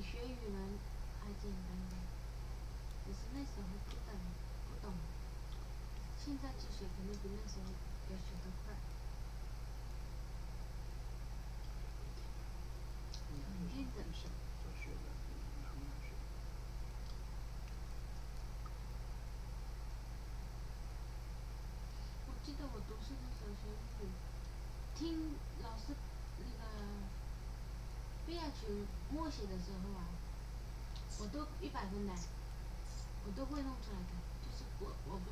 学语文还简单的，只是那时候不懂，现在记学肯定比那时候要学得快。肯定的。我记得我读书的时候学日语，听老师那个背下去默写的时候啊，我都100分的，我都会弄出来的，就是我